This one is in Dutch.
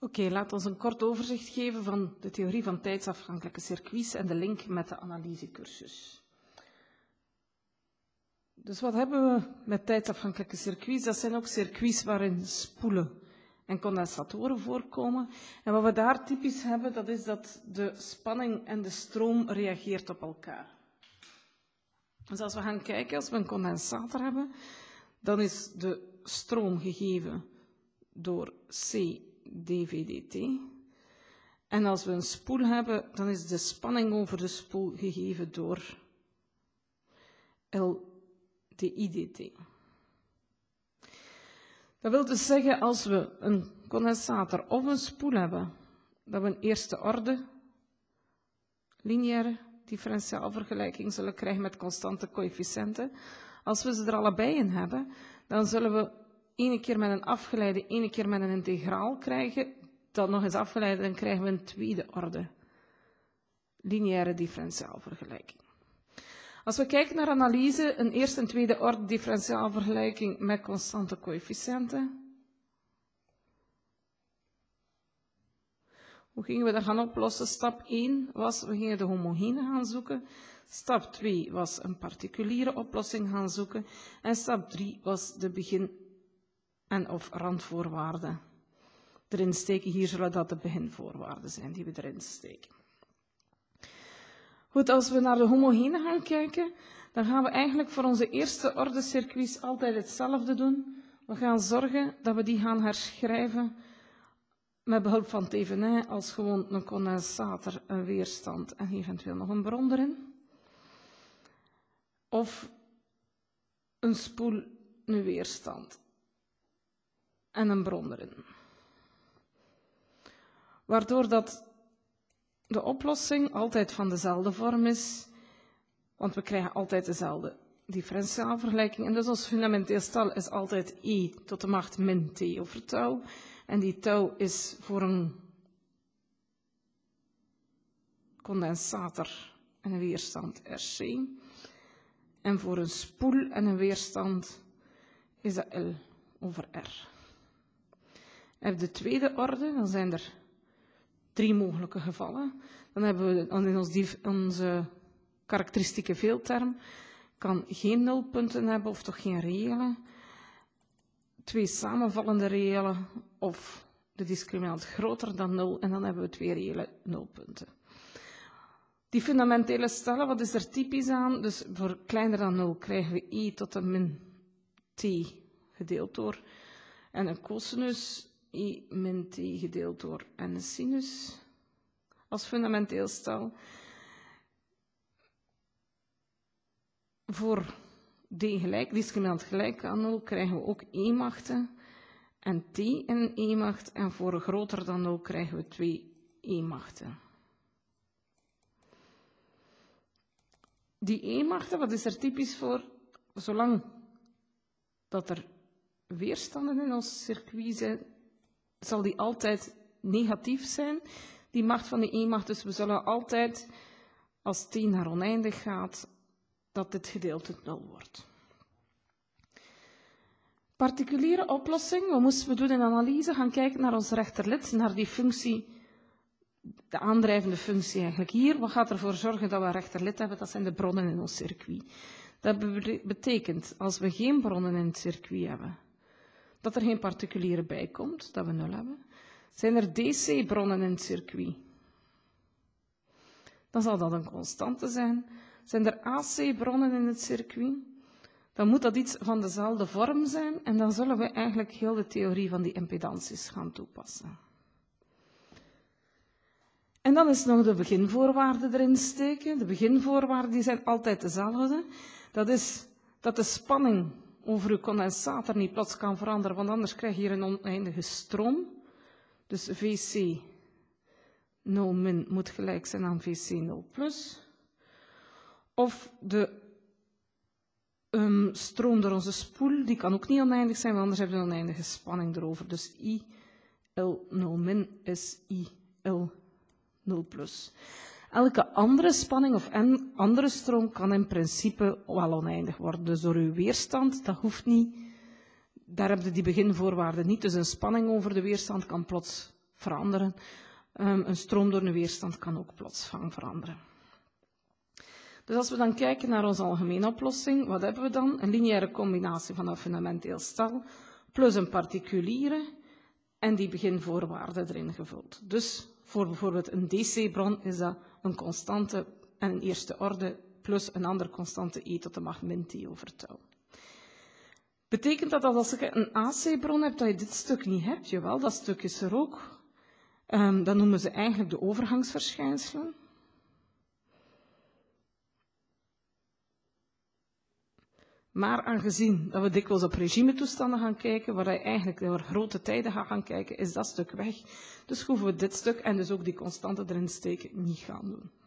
Oké, laten we een kort overzicht geven van de theorie van tijdsafhankelijke circuits en de link met de analysecursus. Dus wat hebben we met tijdsafhankelijke circuits? Dat zijn ook circuits waarin spoelen en condensatoren voorkomen. En wat we daar typisch hebben, dat is dat de spanning en de stroom reageert op elkaar. Dus als we gaan kijken, als we een condensator hebben, dan is de stroom gegeven door C dV/dt. En als we een spoel hebben, dan is de spanning over de spoel gegeven door L dI/dt. Dat wil dus zeggen, als we een condensator of een spoel hebben, dat we een eerste orde lineaire differentiaalvergelijking zullen krijgen met constante coëfficiënten. Als we ze er allebei in hebben, dan zullen we ene keer met een afgeleide, ene keer met een integraal krijgen, dat nog eens afgeleid, dan krijgen we een tweede orde lineaire differentiaalvergelijking. Als we kijken naar analyse, een eerste en tweede orde differentiaalvergelijking met constante coëfficiënten. Hoe gingen we dat gaan oplossen? Stap 1 was, we gingen de homogene gaan zoeken. Stap 2 was een particuliere oplossing gaan zoeken. En stap 3 was de begin- en of randvoorwaarden erin steken. Hier zullen dat de beginvoorwaarden zijn die we erin steken. Goed, als we naar de homogene gaan kijken, dan gaan we eigenlijk voor onze eerste orde circuits altijd hetzelfde doen. We gaan zorgen dat we die gaan herschrijven met behulp van Thevenin als gewoon een condensator, een weerstand en eventueel nog een bron erin. Of een spoel, een weerstand en een bron erin. Waardoor dat de oplossing altijd van dezelfde vorm is, want we krijgen altijd dezelfde differentiaalvergelijking. En dus ons fundamenteel stel is altijd e tot de macht min t over tau. En die tau is voor een condensator en een weerstand RC. En voor een spoel en een weerstand is dat L over R. En de tweede orde, dan zijn er 3 mogelijke gevallen. Dan hebben we in onze karakteristieke veelterm kan geen nulpunten hebben of toch geen reële. 2 samenvallende reële of de discriminant groter dan 0 en dan hebben we 2 reële nulpunten. Die fundamentele stellen, wat is er typisch aan? Dus voor kleiner dan 0 krijgen we e tot de min t gedeeld door en een cosinus, e min t gedeeld door en een sinus als fundamenteel stel. Voor d gelijk, discriminant gelijk aan 0, krijgen we ook e-machten en t in een e-macht. En voor groter dan 0 krijgen we 2 e-machten. Die e-machten, wat is er typisch voor? Zolang dat er weerstanden in ons circuit zijn, zal die altijd negatief zijn, die macht van die e-macht. Dus we zullen altijd, als t naar oneindig gaat, dat dit gedeelte 0 wordt. Particuliere oplossing, wat moesten we doen in analyse? Gaan kijken naar ons rechterlid, naar die functie, de aandrijvende functie eigenlijk hier. Wat gaat ervoor zorgen dat we een rechterlid hebben? Dat zijn de bronnen in ons circuit. Dat betekent, als we geen bronnen in het circuit hebben, dat er geen particuliere bij komt, dat we 0 hebben. Zijn er DC-bronnen in het circuit? Dan zal dat een constante zijn. Zijn er AC-bronnen in het circuit? Dan moet dat iets van dezelfde vorm zijn en dan zullen we eigenlijk heel de theorie van die impedanties gaan toepassen. En dan is nog de beginvoorwaarden erin steken. De beginvoorwaarden die zijn altijd dezelfde. Dat is dat de spanning over uw condensator niet plots kan veranderen, want anders krijg je hier een oneindige stroom. Dus VC 0 min moet gelijk zijn aan VC 0 plus. Of de stroom door onze spoel, die kan ook niet oneindig zijn, want anders hebben we een oneindige spanning erover. Dus I L 0 min is I L 0 plus. Elke andere spanning of andere stroom kan in principe wel oneindig worden. Dus door uw weerstand, dat hoeft niet. Daar heb je die beginvoorwaarden niet. Dus een spanning over de weerstand kan plots veranderen. Een stroom door een weerstand kan ook plotseling veranderen. Dus als we dan kijken naar onze algemene oplossing, wat hebben we dan? Een lineaire combinatie van een fundamenteel stel plus een particuliere en die beginvoorwaarden erin gevuld. Dus voor bijvoorbeeld een DC-bron is dat een constante en een eerste orde plus een andere constante e tot de macht min t over tau. Betekent dat als je een AC-bron hebt, dat je dit stuk niet hebt? Jawel, dat stuk is er ook. Dat noemen ze eigenlijk de overgangsverschijnselen. Maar aangezien dat we dikwijls op regimetoestanden gaan kijken, waar je eigenlijk over grote tijden gaat gaan kijken, is dat stuk weg. Dus hoeven we dit stuk en dus ook die constante erin steken niet gaan doen.